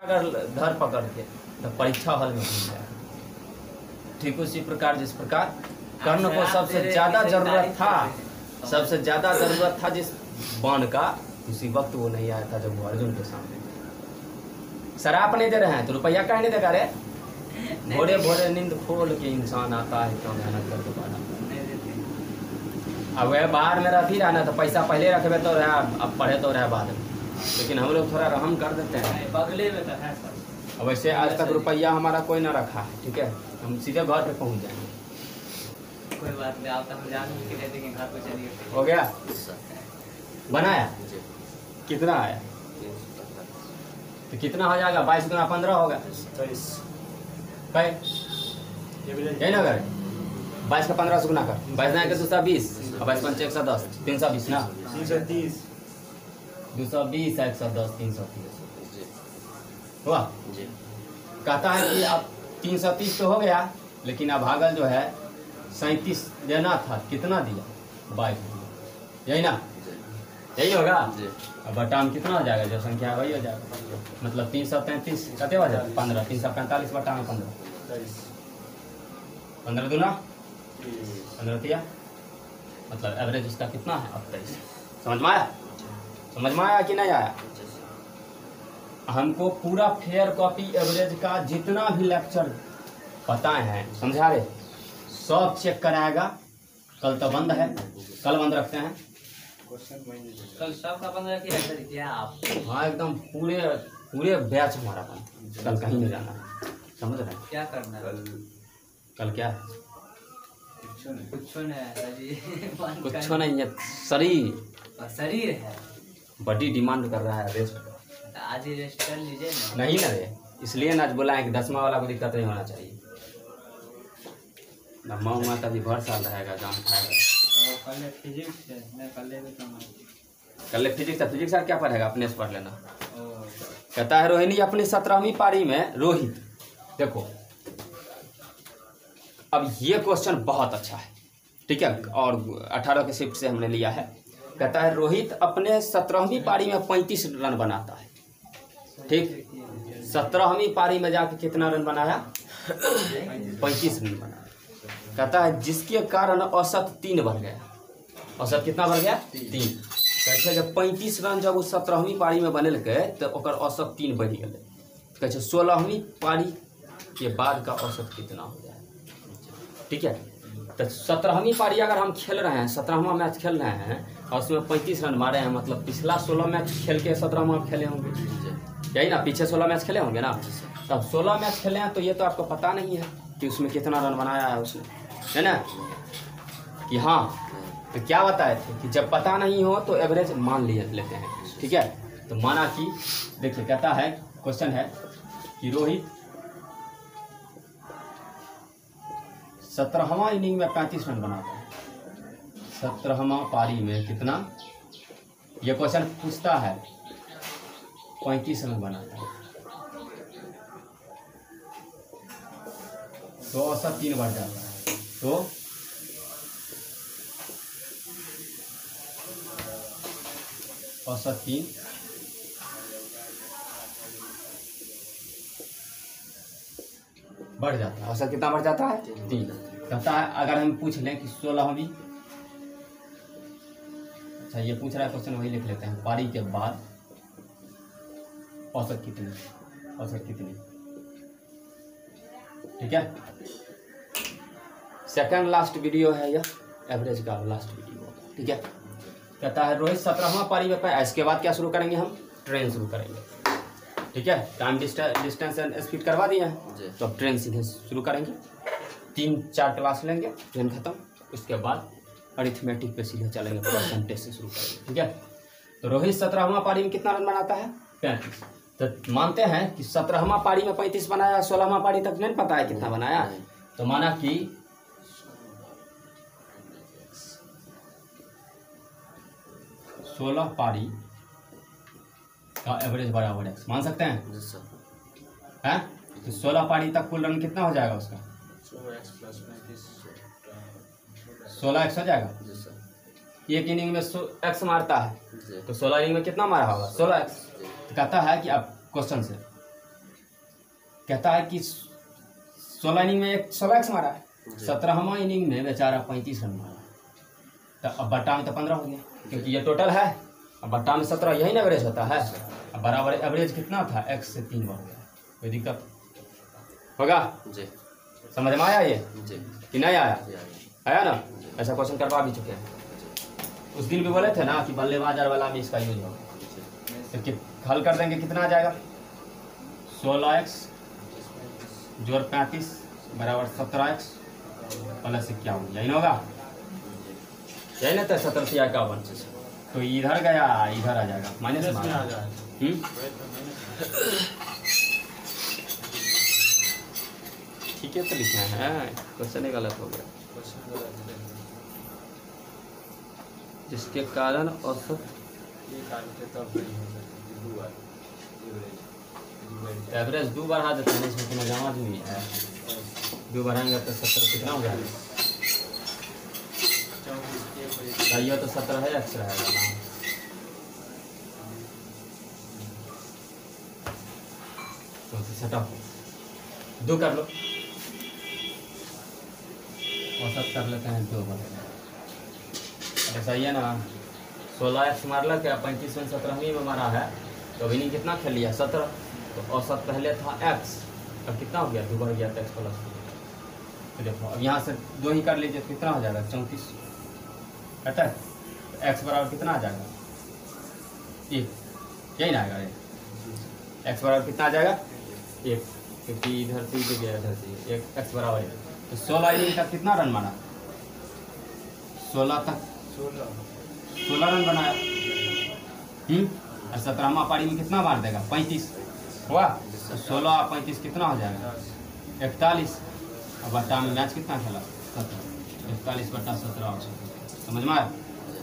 अगर धर पकड़ के तो परीक्षा हॉल में घूम जाए। ठीक उसी प्रकार जिस प्रकार कर्ण को सबसे ज्यादा जरूरत था जिस बाण का, उसी वक्त वो नहीं आया था जब वो अर्जुन के सामने। शराप नहीं दे रहे हैं तो रुपया कहीं नहीं देगा रे। भोरे भोरे नींद खोल के इंसान आता है क्यों मेहनत करके पाना। अब वह बाहर में रहती रहा ना तो पैसा पहले रखे तो रहा, अब पढ़े तो रहा बाद में। लेकिन हम लोग थोड़ा रहम कर देते हैं बगले में तो है सर। अब वैसे आज तक रुपया हमारा कोई ना रखा है, ठीक है, हम सीधे घर पे पहुंच जाएंगे। कोई बात नहीं, आप हम जान के कहते हैं घर पे चलिए। हो गया बनाया कितना आया तो कितना हो जाएगा? 22 गुना 15 होगा। यही ना करे 22 का 15 से गुना कर, 22 ना के 220 और 22 पंचे 110, 320 ना 330 220 110 330 हुआ। कहता है कि अब 330 तो हो गया, लेकिन अब भागल जो है 37 देना था, कितना दिया? 22 दिया। यही ना, यही होगा। अब बटाम कितना हो जाएगा? जो संख्या वही हो जाएगा, मतलब 333 कते हो जाएगा? 15 345 बटाम 15 15 दूना 15 दिया, मतलब एवरेज उसका कितना है? अब 23। समझ में आया? समझ में आया कि नहीं आया? हमको पूरा फेयर कॉपी एवरेज का जितना भी लेक्चर बताए हैं, समझा रहे, सब चेक कराएगा। कल तो बंद है, कल बंद रखते हैं। कल सबका 15 की रख दीजिए आप। हाँ एकदम पूरे बैच हमारा बंद, कल कहीं नहीं जाना है, समझ रहे हैं? क्या करना है कल क्या है? कुछ नहीं, कुछ नहीं है, शरीर है, बड़ी डिमांड कर रहा है रेस्ट। आज ही रेस्ट कर लीजिए ना। नहीं ना रे, इसलिए ना बोला है कि 10वां वाला को दिक्कत नहीं होना चाहिए। नम्मा तभी भर साल रहेगा, जान खाएगा। कल फिजिक्स है, मैं कल भी कल फिजिक्स है, फिजिक्स क्या पढ़ेगा? अपने से पढ़ लेना। कहता है रोहिणी अपनी 17वीं पारी में रोहित, देखो अब ये क्वेश्चन बहुत अच्छा है, ठीक है, और 18 के शिफ्ट से हमने लिया है। कहता है रोहित अपने 17वीं पारी में 35 रन बनाता है, ठीक। 17वीं पारी में जाके कितना रन बनाया? 35 रन बनाया। कहता है जिसके कारण औसत 3 बढ़ गया। औसत कितना बढ़ गया? 3। कहते जब 35 रन जब उस 17वीं पारी में बनेलकै तो ओकर औसत 3 बढ़ गए। कहते 16वीं पारी के बाद का औसत कितना हो जाए, ठीक है। तो 17वीं पारी अगर हम खेल रहे हैं, 17वां मैच खेल रहे हैं और उसमें 35 रन मारे हैं, मतलब पिछला 16 मैच खेल के 17वां खेले होंगे, यही ना, पीछे 16 मैच खेले होंगे ना। तब 16 मैच खेले हैं तो ये तो आपको पता नहीं है कि उसमें कितना रन बनाया है उसने, है ना, कि हाँ। तो क्या बताए थे कि जब पता नहीं हो तो एवरेज मान लेते हैं, ठीक है। तो माना कि देखिए, कहता है क्वेश्चन है कि रोहित 17वां इनिंग में 35 रन बनाता है। 17वां पारी में कितना, ये क्वेश्चन पूछता है, 35 रन बनाता है तो औसत 3 बढ़ जाता है, तो औसत 3 बढ़ जाता है। औसत कितना बढ़ जाता है? 3। कहता है अगर हम पूछ लें कि 16वीं, अच्छा ये पूछ रहा है क्वेश्चन, वही लिख लेते हैं, पारी के बाद औसत कितनी, औसत कितनी, ठीक है। सेकंड लास्ट वीडियो है यह, एवरेज का लास्ट वीडियो, ठीक है। कहता है रोहित 17वां पारी में पाया। इसके बाद क्या शुरू करेंगे हम? ट्रेन शुरू करेंगे, ठीक है। टाइम डिस्टेंस एंड स्पीड करवा दिए हैं, तो अब ट्रेन सीधे शुरू करेंगे। 3-4 क्लास लेंगे, ट्रेन खत्म, उसके बाद अरिथमेटिक पे सीधे चलेंगे, परसेंटेज से शुरू करेंगे, ठीक है। तो रोहित 17वां पारी में कितना रन बनाता है? 35। तो मानते हैं कि 17वां पारी में 35 बनाया, 16वां पारी तक नहीं पता है कितना बनाया, तो माना कि 16 पारी का एवरेज बराबर x मान सकते हैं, हैं? तो 16 पारी तक कुल रन कितना हो जाएगा उसका? 16x हो जाएगा। एक इनिंग में x मारता है, तो 16 इनिंग में कितना मारा होगा? 16x। तो कहता है कि अब क्वेश्चन से कहता है कि 16 इनिंग में 16x मारा है, 17वां इनिंग में बेचारा 35 रन मारा। तो अब बट्टा में तो 15 हो गया, क्योंकि ये टोटल है, अब बट्टा में 17, यही ना एवरेज होता है। अब बराबर एवरेज कितना था, x से 3 बार हो गया। कोई दिक्कत होगा जी। समझ में आया ये जी। कि नहीं आया? आया ना? ऐसा क्वेश्चन करवा भी चुके हैं। उस दिन भी बोले थे ना कि बल्लेबाज और वाला में इसका यूज होगा। तो हल कर देंगे, कितना आ जाएगा? 16x जोड़ 35 बराबर 17x प्लस 51, यही ना होगा? यही ना? तो 17 से 51, तो इधर गया, इधर आ जाएगा, माइनस में आ जाएगा। ठीक है, तो लिखना है, क्वेश्चन ही गलत हो गया। जिसके कारण औसत एवरेज 2 बढ़ा देते हैं, इसमें कोई जमा नहीं है। 2 बढ़ाएंगे तो 17 कितना हो जाएगा? ये तो 17 है, x रहेगा ना। तो सेटअप 2 कर लो, औसत कर लेते हैं 2 बढ़ेगा। ऐसा ही है ना, 16x मार लो, क्या 35 में 17वीं में मारा है, तो इनिंग कितना खेल लिया? 17। तो औसत पहले था x, अब कितना हो गया? 2 बढ़ गया, तो x प्लस 2। तो देखो अब यहाँ से 2 ही कर लीजिए, तो कितना हो जाएगा? 34 कहता है। तो x बराबर कितना आ जाएगा? 1, यही ना आएगा? x बराबर कितना आ जाएगा? 1, क्योंकि इधर से ही गया, इधर से 1, x बराबर 1। तो 16 इनिंग तक कितना रन मारा? 16 तक 16 रन बनाया। और 17वां पारी में कितना मार देगा? 35 हुआ। तो 16 और 35 कितना हो जाएगा? 41। और बट्टा में मैच कितना खेला? 17। 41/17। समझ में आया?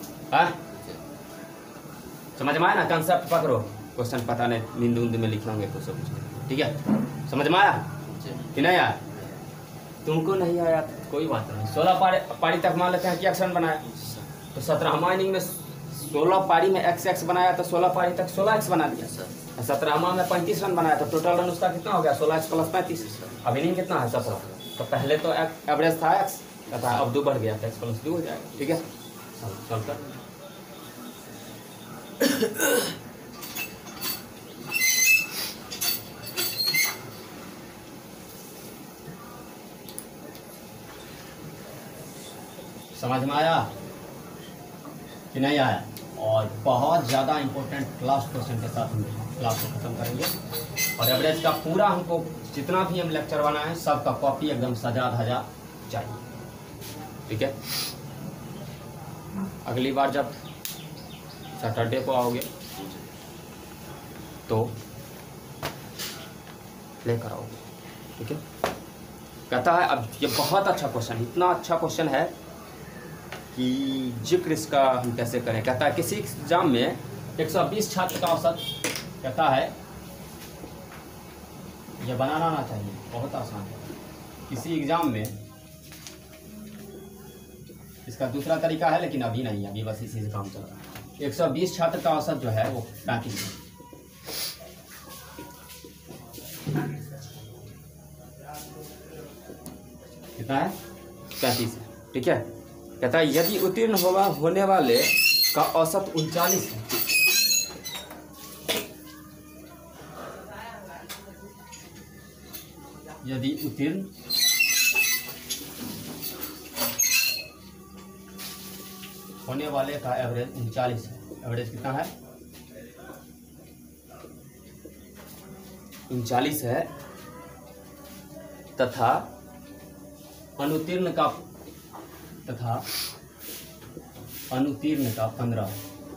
समझ में आया ना? कंसेप्ट पकड़ो, क्वेश्चन पता नहीं नींद उंद में लिख होंगे कुछ सब, ठीक है? समझ में आया कि नहीं आया? तुमको नहीं आया तो कोई बात नहीं। 16 पारी तक मान लेते हैं कि x रन बनाया, तो 17वां इनिंग में 16 पारी में x बनाया, तो 16 पारी तक 16x बना दिया। 17वां में 35 रन बनाया, तो टोटल रन उसका कितना हो गया? 16x plus 35। अब इनिंग कितना है? 17। तो पहले तो एवरेज था x, अब 2 बढ़ गया, तो x प्लस 2 हो जाएगा, ठीक है? चल कर समझ में आया कि नहीं आया? और बहुत ज़्यादा इंपॉर्टेंट लास्ट क्वेश्चन के साथ हम क्लास को खत्म करेंगे। और एवरेज का पूरा हमको जितना भी हम लेक्चर बनाए हैं सबका कॉपी एकदम सजा धजा चाहिए, ठीक है? अगली बार जब सैटरडे को आओगे तो लेकर आओगे, ठीक है? कहता है, अब ये बहुत अच्छा क्वेश्चन, इतना अच्छा क्वेश्चन है कि जिक्र इसका हम कैसे करें। कहता है किसी एग्जाम में 120 छात्र का औसत, कहता है ये बनाना ना चाहिए, बहुत आसान है। किसी एग्जाम में, इसका दूसरा तरीका है लेकिन अभी नहीं है, अभी बस इसी से काम चल रहा है। 120 छात्र का औसत जो है वो 35 है। कितना है? 35 है, ठीक है? कहता है यदि उत्तीर्ण होने वाले का औसत 39 है, यदि उत्तीर्ण होने वाले का एवरेज 39 है, एवरेज कितना है? 39 है, तथा अनुत्तीर्ण का 15।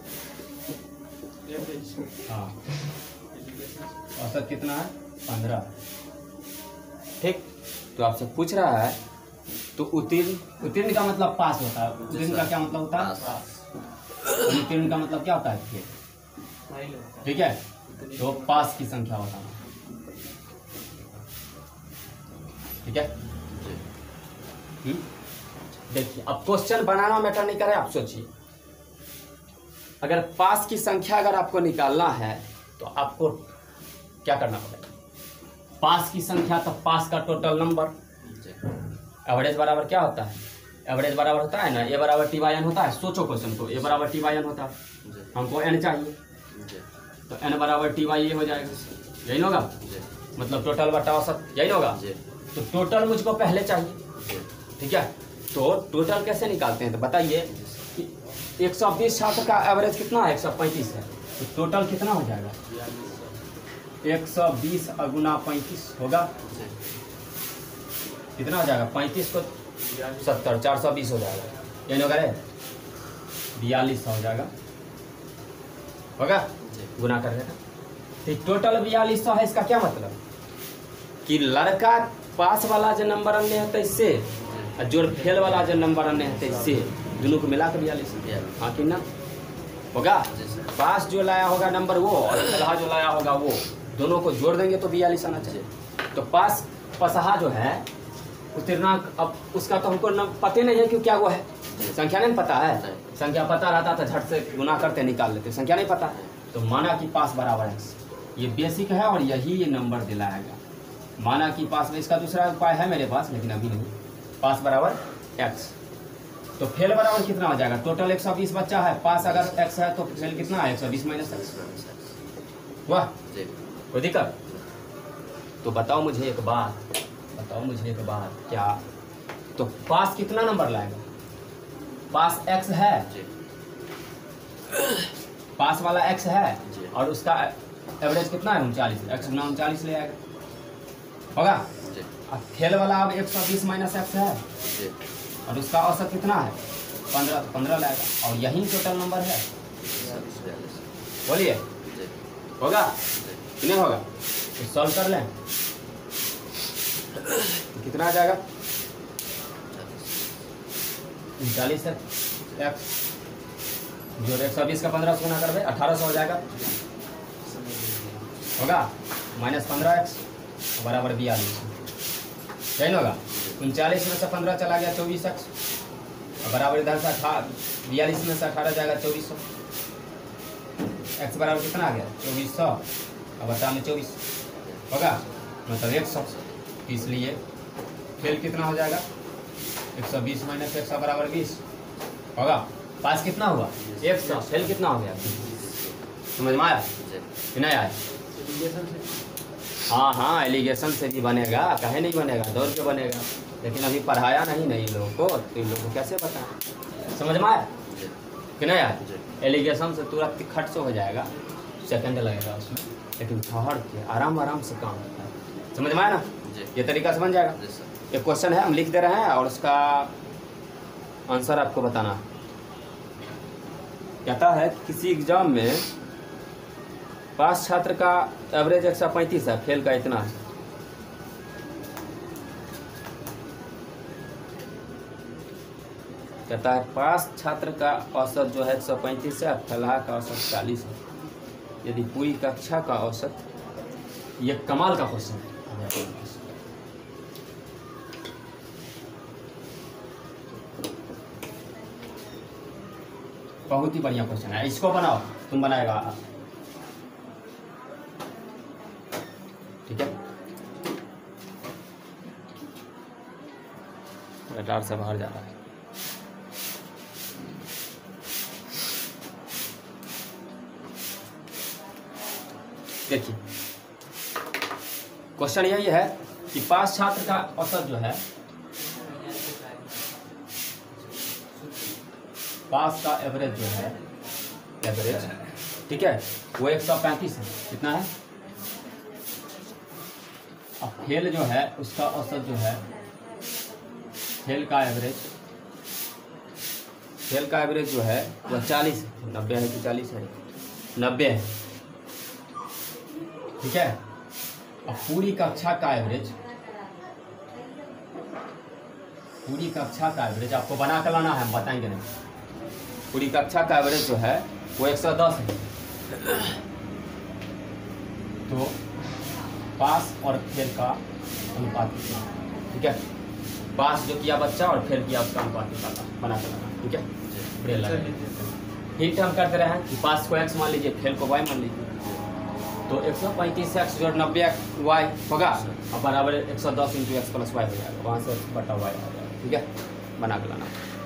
हाँ, औसत कितना है? 15, ठीक? तो आपसे पूछ रहा है, तो उत्तीर्ण का मतलब पास होता है। उत्तीर्ण का क्या मतलब होता है? अनुत्तीर्ण का मतलब क्या होता है? ठीक है? तो पास की संख्या बताना, ठीक है? देखिए, अब क्वेश्चन बनाना मैटर नहीं करे, आप सोचिए, अगर पास की संख्या अगर आपको निकालना है तो आपको क्या करना पड़ेगा? पास की संख्या तो पास का टोटल नंबर। एवरेज बराबर क्या होता है? एवरेज बराबर होता है ना ए बराबर टी बाई एन होता है। सोचो क्वेश्चन को, ए बराबर टी बाई एन होता है, हमको एन चाहिए तो एन बराबर टी बाई ए हो जाएगा, यही होगा। मतलब टोटल बटा औसत, यही होगा। तो टोटल मुझको पहले चाहिए, ठीक है। तो टोटल कैसे निकालते हैं तो बताइए कि 120 छात्र का एवरेज कितना है? 135 है। तो टोटल कितना हो जाएगा? 120 गुना 35 होगा, कितना हो जाएगा? 35 को 70, 420 हो जाएगा, यही होगा रे, 4200 हो जाएगा, होगा गुना कर देना। तो टोटल 4200 है। इसका क्या मतलब कि लड़का पास वाला जो नंबर अन्य है इससे और जो फेल वाला जो नंबर अन्य है इससे दोनों को मिला कर 4200, हाँ कि ना होगा। पास जो लाया होगा नंबर वो और फेलहा जो लाया होगा वो, दोनों को जोड़ देंगे तो 42 आना चाहिए। तो पास पसहा जो है उत्तीर्णांक, अब उसका तो हमको पता नहीं है कि क्या वो है, संख्या नहीं पता है। संख्या पता रहता तो झट से गुना करते निकाल लेते, संख्या नहीं पता है। तो माना कि पास बराबर एक्स, ये बेसिक है और यही ये नंबर दिलाएगा। माना कि पास में, इसका दूसरा उपाय है मेरे पास लेकिन अभी नहीं। पास बराबर एक्स, तो फेल बराबर कितना हो जाएगा? टोटल 120 बच्चा है, पास अगर एक्स है तो फेल कितना है? 120 माइनस एक्स। वाह, कोई दिक्कत? तो बताओ मुझे एक बात, क्या तो पास कितना नंबर लाएगा? पास एक्स है, पास वाला एक्स है और उसका एवरेज कितना है? 39। एक्स गुना 39 ले आएगा, होगा। अब फेल वाला अब 120 माइनस एक्स है और उसका औसत कितना है? 15, तो 15 लाएगा और यही टोटल नंबर है। बोलिए, होगा कि नहीं होगा? तो सॉल्व कर लें, तो कितना आ जाएगा? 39 एक्स जो 120 का 15 से गुना कर दे 1800 हो जाएगा, होगा। माइनस 15 एक्स बराबर 42, सही होगा। 39 में से 15 चला गया 24 एक्स बराबर इधर से 42 में से 18 जाएगा 2400। एक्स बराबर कितना आ गया? 2400 और बता में 24 होगा, मतलब 100। इसलिए फेल कितना हो जाएगा? 120 माइनस 100 बराबर 20 होगा। पास कितना हुआ? 100। फेल कितना हो गया? समझ में आया कि नहीं आया? हाँ, एलिगेशन से भी बनेगा, कहे नहीं बनेगा, दौड़ के बनेगा। लेकिन अभी पढ़ाया नहीं इन लोगों को, तो इन लोगों को कैसे बताएं? समझ में आया कि नहीं आया? एलिगेशन से तुरंत खट से हो जाएगा, सेकंड लगेगा उसमें, लेकिन ठहर के आराम से काम होता है। समझ में आया ना? ये तरीका से बन जाएगा। एक क्वेश्चन है, हम लिख दे रहे हैं और उसका आंसर आपको बताना है। कहता है किसी एग्जाम में पास छात्र का एवरेज 135 है, फेल का इतना है। कहता है पास छात्र का औसत जो है 135 है, फेलहा का औसत 40 है। यदि पूरी कक्षा का औसत, ये कमाल का क्वेश्चन है, बहुत ही बढ़िया क्वेश्चन है। इसको बनाओ, तुम बनाएगा, ठीक है। रडार से बाहर जा रहा है। देखिए क्वेश्चन यही है कि पास छात्र का औसत जो है, पास का एवरेज जो है, एवरेज, ठीक है, वो 135 है। कितना है? अब फेल जो है उसका औसत जो है, फेल का एवरेज जो है वह 40 है। 90 है कि 40 है? 90 है, ठीक है। अब पूरी कक्षा का एवरेज आपको बना कर लाना है, हम बताएंगे नहीं। पूरी कक्षा का एवरेज जो है वो 110 है। तो पास और फेल का अनुपात कितना है, ठीक है। पास जो किया बच्चा और फेल किया उसका अनुपात बना कर लाना, ठीक है। हिंट हम करते रहे हैं कि पास को x मान लीजिए, फेल को y मान लीजिए। तो 135 एक्स जोड़ 90 वाई होगा और बराबर 110 इंटू एक्स प्लस वाई हो जाएगा, वहाँ से बटा वाई आ जाएगा। ठीक है, बना के लाना।